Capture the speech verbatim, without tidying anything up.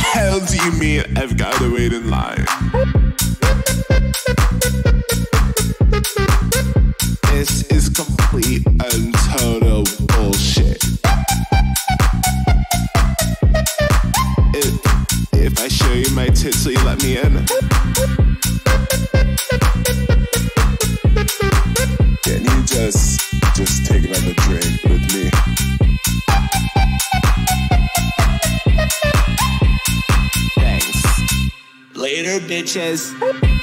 hell do you mean I've gotta wait in line? This is complete and total bullshit. If, if I show you my tits, will you let me in? Can you just, just take another drink with me? Thanks. Later, bitches.